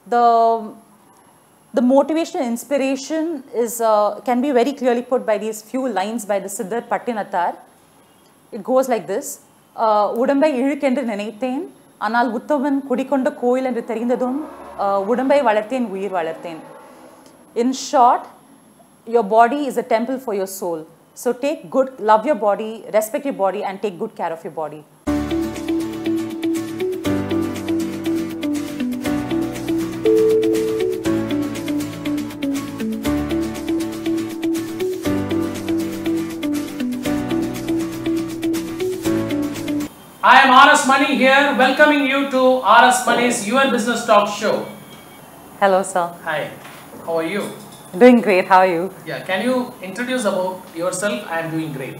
The motivation and inspiration is can be very clearly put by these few lines by the Siddhar Pattinattar. It goes like this: Udambai ilukendru nenaithen, anal uttavan kudikonda koil endru therindadum, Udambai valarthen uyir valarthen. In short, your body is a temple for your soul. So love your body, respect your body, and take good care of your body. I am RS Money here, welcoming you to RS Money's Your Business Talk Show. Hello, sir. Hi, how are you? Doing great. How are you? Yeah, can you introduce about yourself? I am doing great.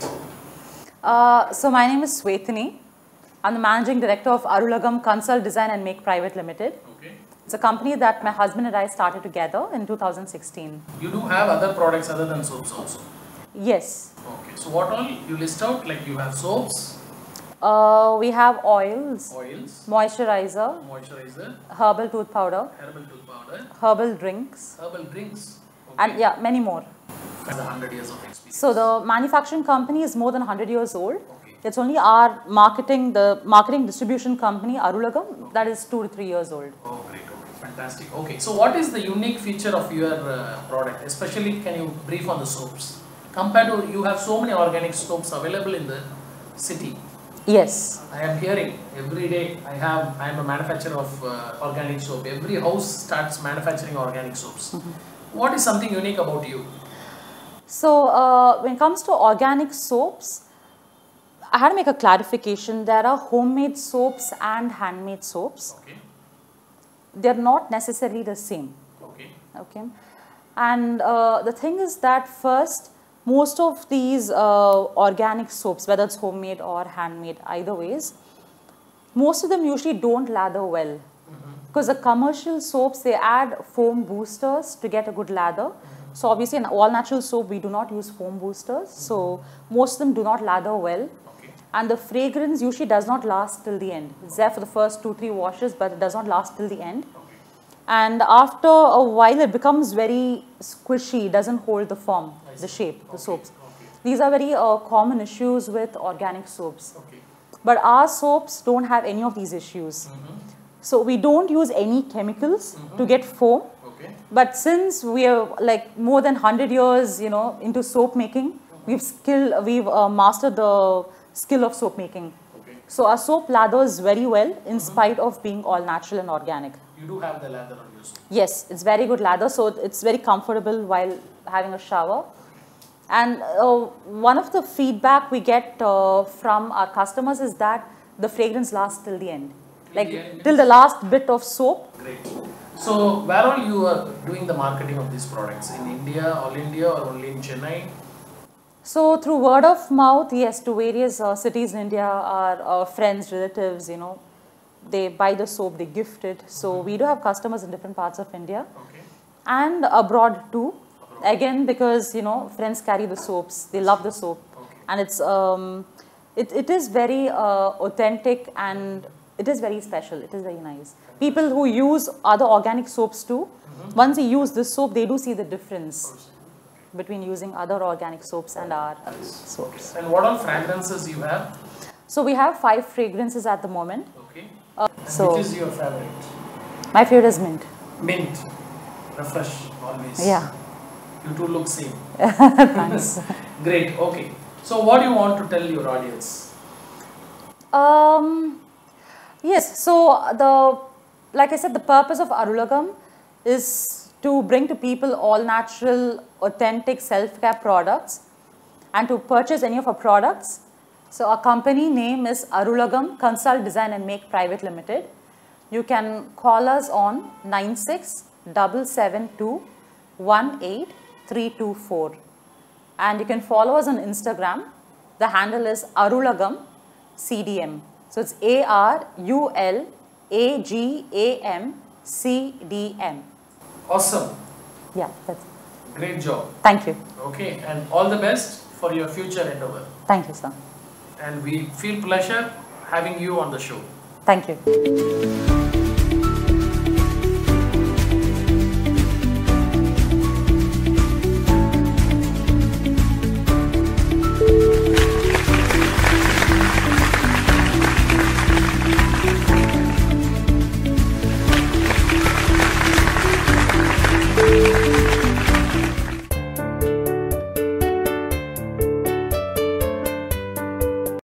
So my name is Swethini. I'm the Managing Director of Arulagam Consult Design and Make Private Limited. Okay. It's a company that my husband and I started together in 2016. You do have other products other than soaps also? Yes. Okay, so what all you list out? Like you have soaps? We have oils, moisturizer, herbal tooth powder, herbal drinks, okay. And yeah, many more. Has 100 years of experience. So the manufacturing company is more than 100 years old. Okay. It's only our marketing distribution company, Arulagam, that is 2 to 3 years old. Oh, great. Okay, fantastic. Okay, so what is the unique feature of your product? Especially, can you brief on the soaps? Compared to, you have so many organic soaps available in the city. Yes. I am hearing every day. I am a manufacturer of organic soap. Every house starts manufacturing organic soaps. What is something unique about you? So when it comes to organic soaps, I had to make a clarification. There are homemade soaps and handmade soaps. Okay. They are not necessarily the same. Okay. Okay. And the thing is that first, most of these organic soaps, whether it's homemade or handmade, either ways, most of them usually don't lather well. Because the commercial soaps, they add foam boosters to get a good lather. So obviously in all natural soap, we do not use foam boosters. So most of them do not lather well. Okay. And the fragrance usually does not last till the end. It's there for the first 2-3 washes, but it does not last till the end. Okay. And after a while, it becomes very squishy, doesn't hold the form, the shape, the soaps. Okay. These are very common issues with organic soaps. Okay. But our soaps don't have any of these issues. So we don't use any chemicals to get foam. Okay. But since we are like more than 100 years, into soap making, we've mastered the skill of soap making. Okay. So our soap lathers very well in spite of being all natural and organic. You do have the lather on your soap. Yes, it's very good lather, so it's very comfortable while having a shower. And one of the feedback we get from our customers is that the fragrance lasts till the end. Till the last bit of soap. Great. So, where all you are doing the marketing of these products? In India, all India, or only in Chennai? So, through word of mouth, yes, to various cities in India, our friends, relatives, they buy the soap, they gift it. So, we do have customers in different parts of India. Okay. And abroad too. Again, because, friends carry the soaps, they love the soap. Okay. And it is very authentic and it is very special. It is very nice. People who use other organic soaps too, once they use this soap, they do see the difference between using other organic soaps and our soaps. And what all fragrances you have? So we have 5 fragrances at the moment. Okay. So which is your favorite? My favorite is mint. Mint. Refresh always. Yeah. You two look same. Thanks. Great. Okay. So what do you want to tell your audience? Yes, so like I said, the purpose of Arulagam is to bring to people all natural, authentic self-care products and to purchase any of our products. So our company name is Arulagam Consult Design and Make Private Limited. You can call us on 9677218324 and you can follow us on Instagram. The handle is Arulagam CDM. So it's ARULAGAMCDM. Awesome. Yeah, that's it. Great job. Thank you. Okay, and all the best for your future endeavor. Thank you, sir. And we feel pleasure having you on the show. Thank you.